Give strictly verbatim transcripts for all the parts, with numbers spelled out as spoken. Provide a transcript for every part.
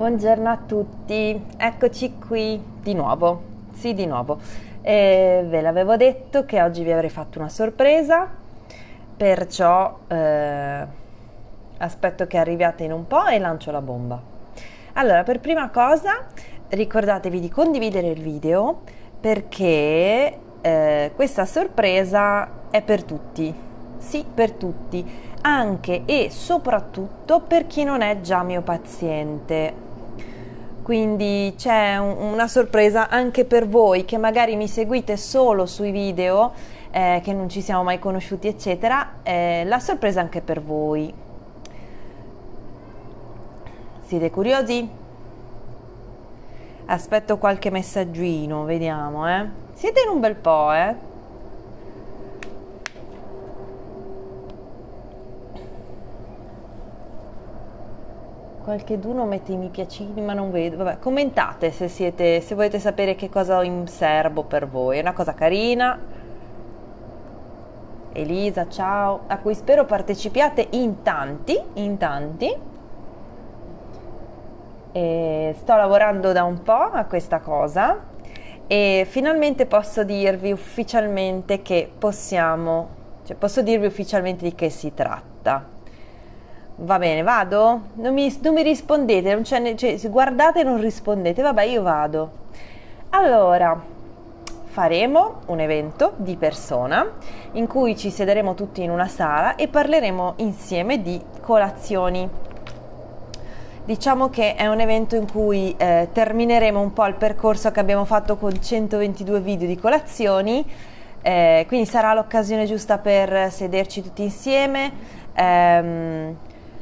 Buongiorno a tutti, eccoci qui di nuovo, sì di nuovo. Eh, ve l'avevo detto che oggi vi avrei fatto una sorpresa, perciò eh, aspetto che arriviate in un po' e lancio la bomba. Allora, per prima cosa ricordatevi di condividere il video perché eh, questa sorpresa è per tutti, sì per tutti, anche e soprattutto per chi non è già mio paziente. Quindi c'è un, una sorpresa anche per voi che magari mi seguite solo sui video, eh, che non ci siamo mai conosciuti eccetera, eh, la sorpresa anche per voi. Siete curiosi? Aspetto qualche messaggino, vediamo, eh. Siete in un bel po', eh. Qualcheduno mette i mi piacini ma non vedo. Vabbè, commentate se siete, se volete sapere che cosa ho in serbo per voi. È una cosa carina. Elisa, ciao. A cui spero partecipiate in tanti, in tanti. E sto lavorando da un po' a questa cosa e finalmente posso dirvi ufficialmente che possiamo, cioè posso dirvi ufficialmente di che si tratta. Va bene, vado? Non mi, non mi rispondete, non c'è, cioè, se guardate e non rispondete, vabbè io vado. Allora, faremo un evento di persona in cui ci siederemo tutti in una sala e parleremo insieme di colazioni. Diciamo che è un evento in cui eh, termineremo un po' il percorso che abbiamo fatto con centoventidue video di colazioni, eh, quindi sarà l'occasione giusta per sederci tutti insieme, ehm,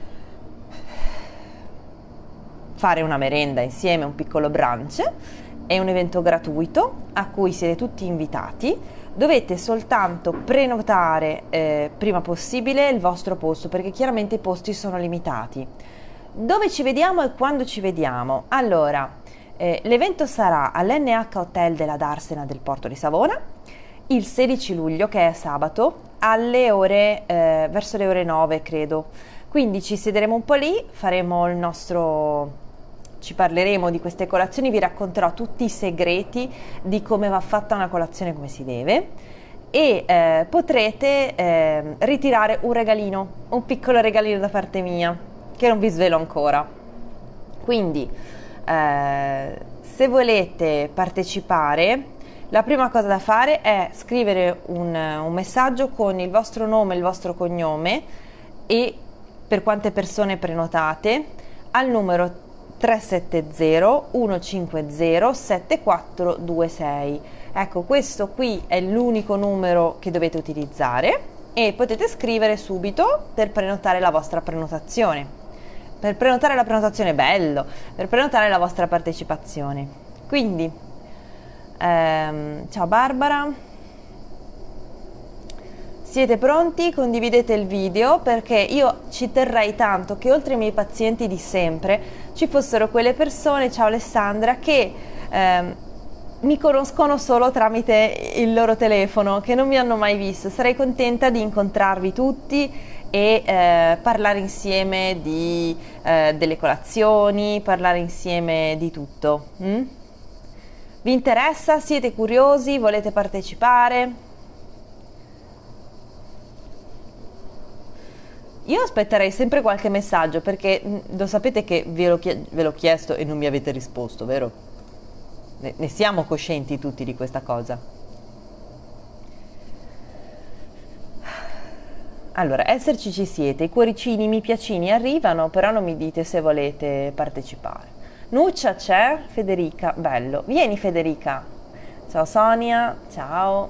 fare una merenda insieme, un piccolo brunch. È un evento gratuito a cui siete tutti invitati. Dovete soltanto prenotare eh, prima possibile il vostro posto, perché chiaramente i posti sono limitati. Dove ci vediamo e quando ci vediamo? Allora, eh, l'evento sarà all'N H Hotel della Darsena del Porto di Savona il sedici luglio, che è sabato, alle ore eh, verso le ore nove credo. Quindi ci siederemo un po' lì, faremo il nostro, ci parleremo di queste colazioni, vi racconterò tutti i segreti di come va fatta una colazione come si deve e eh, potrete eh, ritirare un regalino, un piccolo regalino da parte mia che non vi svelo ancora. Quindi eh, se volete partecipare, la prima cosa da fare è scrivere un, un messaggio con il vostro nome, il vostro cognome e per quante persone prenotate al numero tre sette zero uno cinque zero sette quattro due sei. Ecco, questo qui è l'unico numero che dovete utilizzare e potete scrivere subito per prenotare la vostra prenotazione. Per prenotare la prenotazione, bello, per prenotare la vostra partecipazione. Quindi, ehm, ciao Barbara, siete pronti? Condividete il video perché io ci terrei tanto che oltre ai miei pazienti di sempre ci fossero quelle persone, ciao Alessandra, che ehm, mi conoscono solo tramite il loro telefono, che non mi hanno mai visto. Sarei contenta di incontrarvi tutti e eh, parlare insieme di, eh, delle colazioni, parlare insieme di tutto. Mm? Vi interessa? Siete curiosi? Volete partecipare? Io aspetterei sempre qualche messaggio perché lo sapete che ve l'ho, ve l'ho chiesto e non mi avete risposto, vero? Ne, ne siamo coscienti tutti di questa cosa. Allora, esserci ci siete, i cuoricini, i mi piacini arrivano, però non mi dite se volete partecipare. Nuccia c'è? Federica, bello. Vieni Federica. Ciao Sonia, ciao.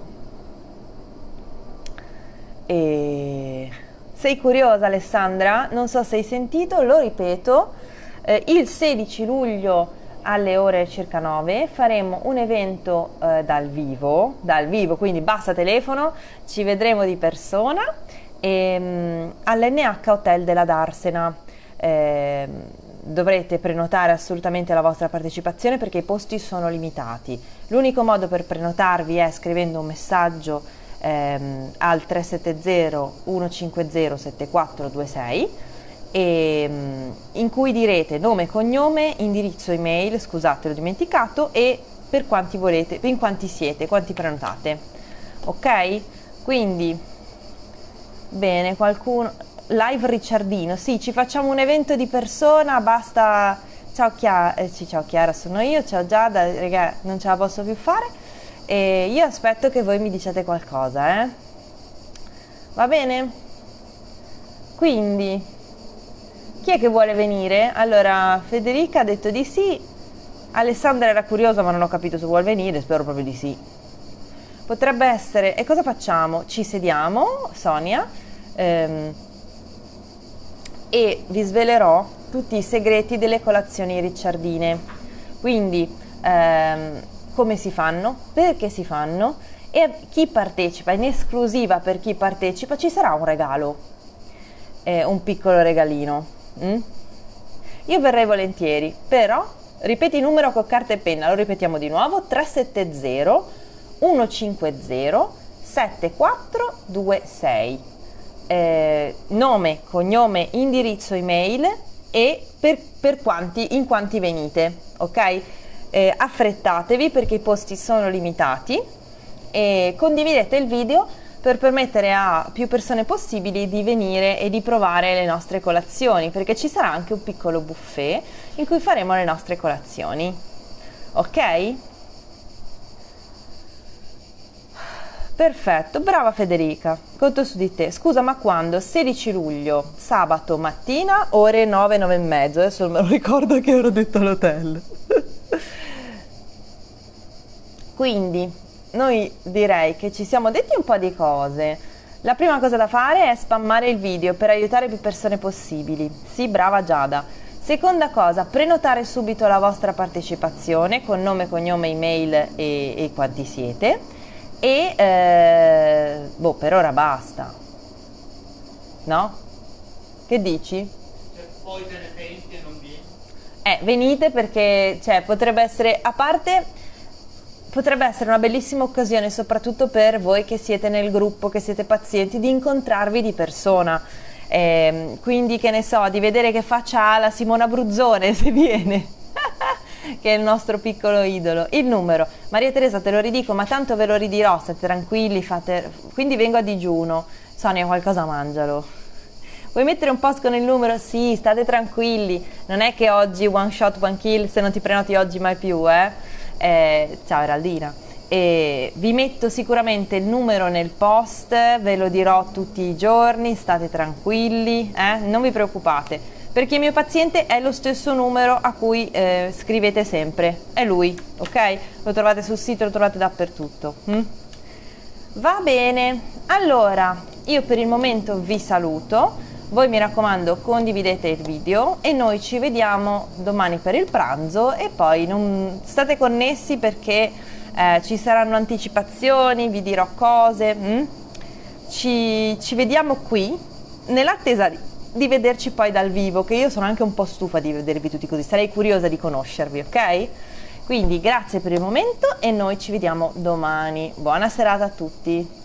E... sei curiosa Alessandra? Non so se hai sentito, lo ripeto, eh, il sedici luglio alle ore circa nove faremo un evento eh, dal vivo, dal vivo, quindi basta telefono, ci vedremo di persona. E, all'N H Hotel della Darsena eh, dovrete prenotare assolutamente la vostra partecipazione perché i posti sono limitati. L'unico modo per prenotarvi è scrivendo un messaggio ehm, al tre sette zero uno cinque zero sette quattro due sei e, mm, in cui direte nome, cognome, indirizzo email, scusate l'ho dimenticato, e per quanti volete, in quanti siete, quanti prenotate, ok? Quindi bene, qualcuno live Ricciardino, sì, ci facciamo un evento di persona, basta. Ciao Chiara, eh, sì, ciao Chiara, sono io, ciao Giada, raga, non ce la posso più fare e io aspetto che voi mi diciate qualcosa, eh? Va bene? Quindi, chi è che vuole venire? Allora, Federica ha detto di sì, Alessandra era curiosa ma non ho capito se vuole venire, spero proprio di sì. Potrebbe essere, e cosa facciamo? Ci sediamo, Sonia, ehm, e vi svelerò tutti i segreti delle colazioni ricciardine, quindi ehm, come si fanno, perché si fanno e chi partecipa, in esclusiva per chi partecipa ci sarà un regalo, eh, un piccolo regalino. Mm? Io verrei volentieri, però ripeti il numero con carta e penna, lo ripetiamo di nuovo: tre sette zero uno cinque zero sette quattro due sei. Eh, nome, cognome, indirizzo email e per, per quanti, in quanti venite, ok? Eh, affrettatevi perché i posti sono limitati e condividete il video per permettere a più persone possibili di venire e di provare le nostre colazioni, perché ci sarà anche un piccolo buffet in cui faremo le nostre colazioni, ok? Perfetto, brava Federica, conto su di te. Scusa, ma quando? sedici luglio, sabato mattina, ore nove, nove e mezzo. Adesso non me lo ricordo che ero detto all'hotel. Quindi, noi direi che ci siamo detti un po' di cose. La prima cosa da fare è spammare il video per aiutare più persone possibili. Sì, brava Giada. Seconda cosa, prenotare subito la vostra partecipazione con nome, cognome, email e, e quanti siete. E eh, boh, per ora basta, no? Che dici? Se poi te ne penti e non vieni. Eh, venite perché, cioè, potrebbe essere, a parte, potrebbe essere una bellissima occasione, soprattutto per voi che siete nel gruppo, che siete pazienti, di incontrarvi di persona. Eh, quindi, che ne so, di vedere che faccia ha la Simona Bruzzone se viene. Che è il nostro piccolo idolo. Il numero, Maria Teresa, te lo ridico, ma tanto ve lo ridirò, state tranquilli, fate... quindi vengo a digiuno. Sonia, qualcosa mangialo. Vuoi mettere un post con il numero? Sì, state tranquilli, non è che oggi one shot one kill, se non ti prenoti oggi mai più, eh, eh ciao Eraldina. E vi metto sicuramente il numero nel post, ve lo dirò tutti i giorni, state tranquilli, eh? Non vi preoccupate, perché il mio paziente è lo stesso numero a cui eh, scrivete sempre, è lui, ok? Lo trovate sul sito, lo trovate dappertutto. Mm? Va bene, allora io per il momento vi saluto, voi mi raccomando condividete il video e noi ci vediamo domani per il pranzo e poi non state connessi perché eh, ci saranno anticipazioni, vi dirò cose, mm? ci, ci vediamo qui nell'attesa di di vederci poi dal vivo, che io sono anche un po' stufa di vedervi tutti così, sarei curiosa di conoscervi, ok? Quindi grazie per il momento e noi ci vediamo domani. Buona serata a tutti!